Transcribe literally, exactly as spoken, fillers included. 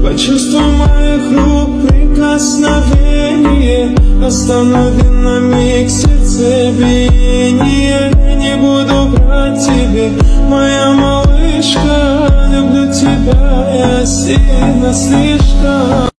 Почувствуй моих рук прикосновение, останови на миг сердцебиение. Я не буду врать тебе, моя малышка, люблю тебя я сильно слишком.